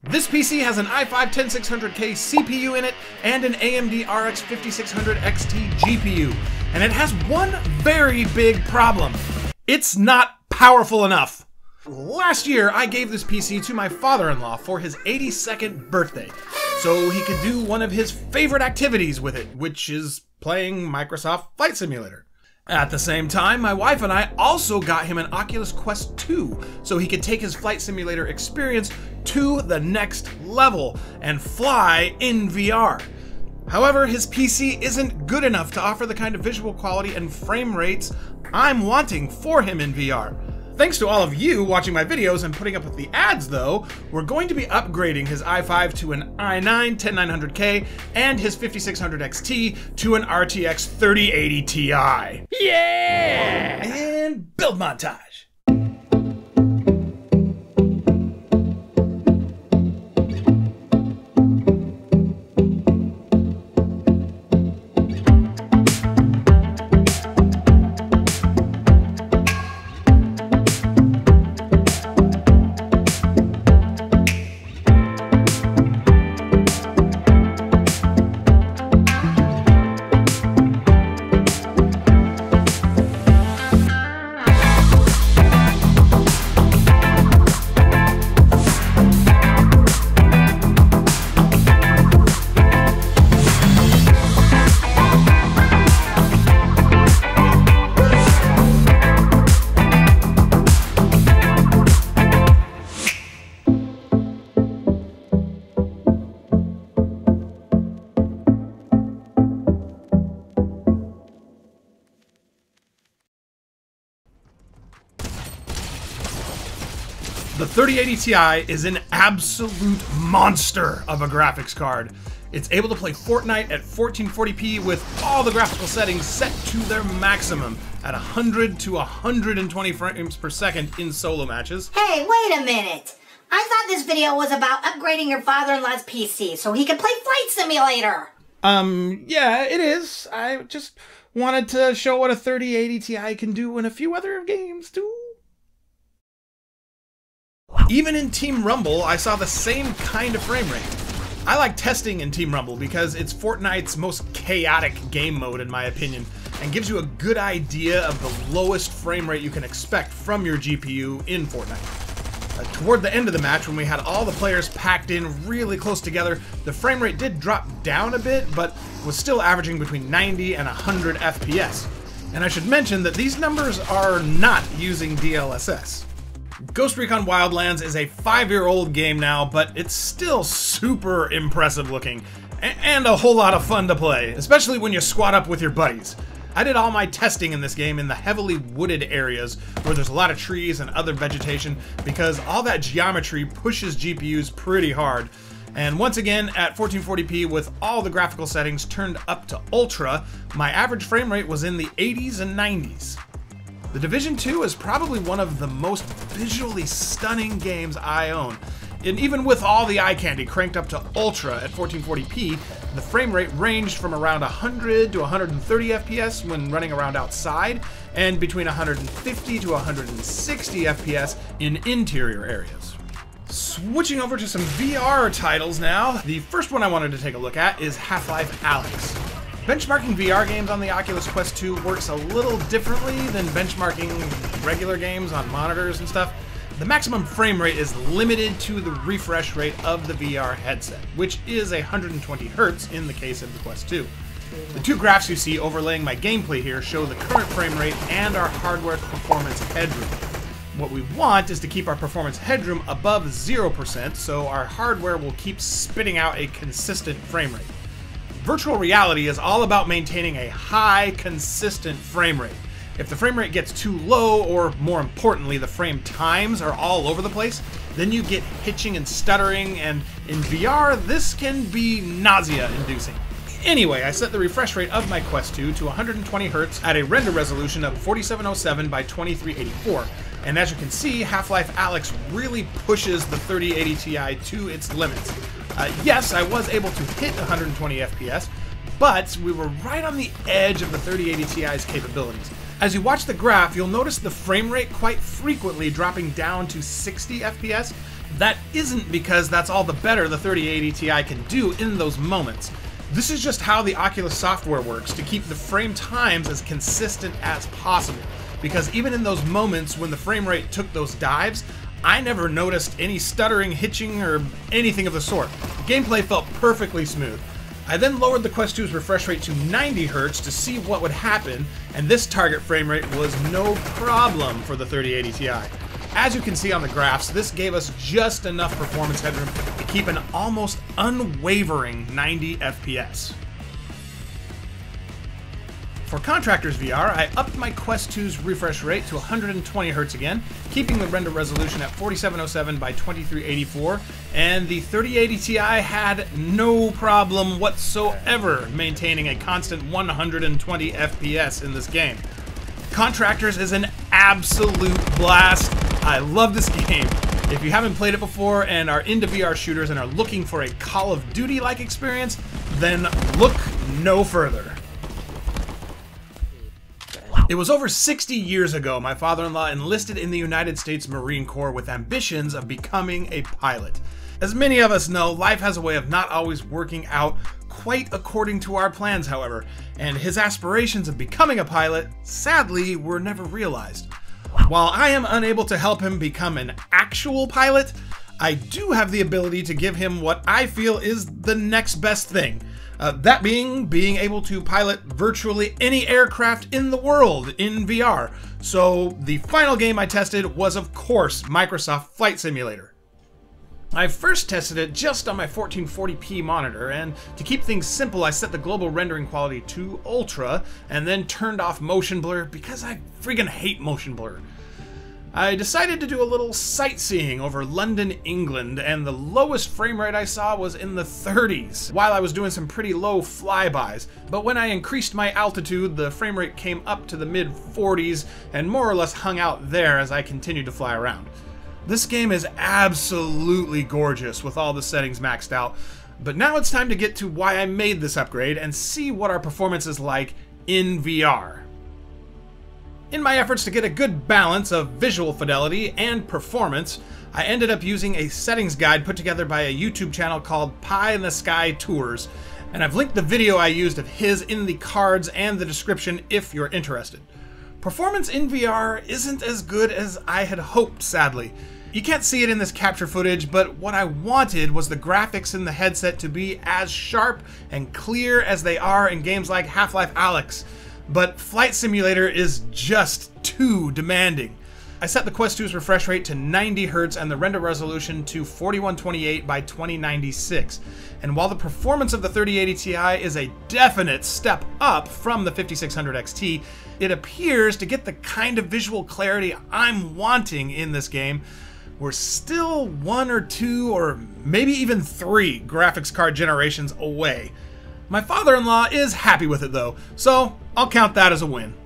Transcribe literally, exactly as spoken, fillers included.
This P C has an i five ten six hundred K C P U in it and an A M D R X fifty-six hundred X T G P U. And it has one very big problem. It's not powerful enough. Last year, I gave this P C to my father-in-law for his eighty-second birthday, so he could do one of his favorite activities with it, which is playing Microsoft Flight Simulator. At the same time, my wife and I also got him an Oculus Quest two, so he could take his flight simulator experience to the next level and fly in V R. However, his P C isn't good enough to offer the kind of visual quality and frame rates I'm wanting for him in V R. Thanks to all of you watching my videos and putting up with the ads though, we're going to be upgrading his i five to an i nine ten nine hundred K and his fifty-six hundred X T to an R T X thirty eighty Ti. Yeah! And build montage. The thirty eighty Ti is an absolute monster of a graphics card. It's able to play Fortnite at fourteen forty p with all the graphical settings set to their maximum at one hundred to one hundred twenty frames per second in solo matches. Hey, wait a minute! I thought this video was about upgrading your father-in-law's P C so he could play Flight Simulator! Um, yeah, it is. I just wanted to show what a thirty eighty Ti can do in a few other games too. Even in Team Rumble, I saw the same kind of frame rate. I like testing in Team Rumble because it's Fortnite's most chaotic game mode in my opinion, and gives you a good idea of the lowest frame rate you can expect from your G P U in Fortnite. Uh, toward the end of the match, when we had all the players packed in really close together, the frame rate did drop down a bit, but was still averaging between ninety and one hundred F P S. And I should mention that these numbers are not using D L S S. Ghost Recon Wildlands is a five-year-old game now, but it's still super impressive looking, and a whole lot of fun to play, especially when you squad up with your buddies. I did all my testing in this game in the heavily wooded areas where there's a lot of trees and other vegetation, because all that geometry pushes G P Us pretty hard. And once again, at fourteen forty p with all the graphical settings turned up to ultra, my average frame rate was in the eighties and nineties. The Division two is probably one of the most visually stunning games I own. And even with all the eye candy cranked up to ultra at fourteen forty p, the frame rate ranged from around one hundred to one hundred thirty F P S when running around outside, and between one hundred fifty to one hundred sixty F P S in interior areas. Switching over to some V R titles now, the first one I wanted to take a look at is Half Life Alyx. Benchmarking V R games on the Oculus Quest two works a little differently than benchmarking regular games on monitors and stuff. The maximum frame rate is limited to the refresh rate of the V R headset, which is one hundred twenty hertz in the case of the Quest two. The two graphs you see overlaying my gameplay here show the current frame rate and our hardware performance headroom. What we want is to keep our performance headroom above zero percent, so our hardware will keep spitting out a consistent frame rate. Virtual reality is all about maintaining a high, consistent frame rate. If the frame rate gets too low, or more importantly, the frame times are all over the place, then you get hitching and stuttering, and in V R, this can be nausea-inducing. Anyway, I set the refresh rate of my Quest two to one hundred twenty hertz at a render resolution of forty-seven oh seven by twenty-three eighty-four, and as you can see, Half Life Alyx really pushes the thirty eighty Ti to its limits. Uh, yes, I was able to hit one hundred twenty F P S, but we were right on the edge of the thirty eighty Ti's capabilities. As you watch the graph, you'll notice the frame rate quite frequently dropping down to sixty F P S, That isn't because that's all the better the thirty eighty Ti can do in those moments. This is just how the Oculus software works to keep the frame times as consistent as possible. Because even in those moments when the frame rate took those dives, I never noticed any stuttering, hitching, or anything of the sort. The gameplay felt perfectly smooth. I then lowered the Quest two's refresh rate to ninety hertz to see what would happen, and this target frame rate was no problem for the thirty eighty Ti. As you can see on the graphs, this gave us just enough performance headroom to keep an almost unwavering ninety F P S. For Contractors V R, I upped my Quest two's refresh rate to one hundred twenty hertz again, keeping the render resolution at forty-seven oh seven by twenty-three eighty-four, and the thirty eighty Ti had no problem whatsoever maintaining a constant one hundred twenty F P S in this game. Contractors is an absolute blast. I love this game. If you haven't played it before and are into V R shooters and are looking for a Call of Duty-like experience, then look no further. It was over sixty years ago my father-in-law enlisted in the United States Marine Corps with ambitions of becoming a pilot. As many of us know, life has a way of not always working out quite according to our plans, however, and his aspirations of becoming a pilot, sadly, were never realized. While I am unable to help him become an actual pilot, I do have the ability to give him what I feel is the next best thing. Uh, that being being able to pilot virtually any aircraft in the world in V R. So the final game I tested was, of course, Microsoft Flight Simulator. I first tested it just on my fourteen forty p monitor, and to keep things simple I set the global rendering quality to Ultra and then turned off motion blur because I friggin' hate motion blur. I decided to do a little sightseeing over London, England, and the lowest frame rate I saw was in the thirties, while I was doing some pretty low flybys. But when I increased my altitude, the frame rate came up to the mid forties and more or less hung out there as I continued to fly around. This game is absolutely gorgeous with all the settings maxed out, but now it's time to get to why I made this upgrade and see what our performance is like in V R. In my efforts to get a good balance of visual fidelity and performance, I ended up using a settings guide put together by a YouTube channel called Pie in the Sky Tours, and I've linked the video I used of his in the cards and the description if you're interested. Performance in V R isn't as good as I had hoped, sadly. You can't see it in this capture footage, but what I wanted was the graphics in the headset to be as sharp and clear as they are in games like Half Life Alyx. But Flight Simulator is just too demanding. I set the Quest two's refresh rate to ninety hertz and the render resolution to forty-one twenty-eight by twenty ninety-six. And while the performance of the thirty eighty Ti is a definite step up from the fifty-six hundred X T, it appears to get the kind of visual clarity I'm wanting in this game. We're still one or two or maybe even three graphics card generations away. My father-in-law is happy with it though, so I'll count that as a win.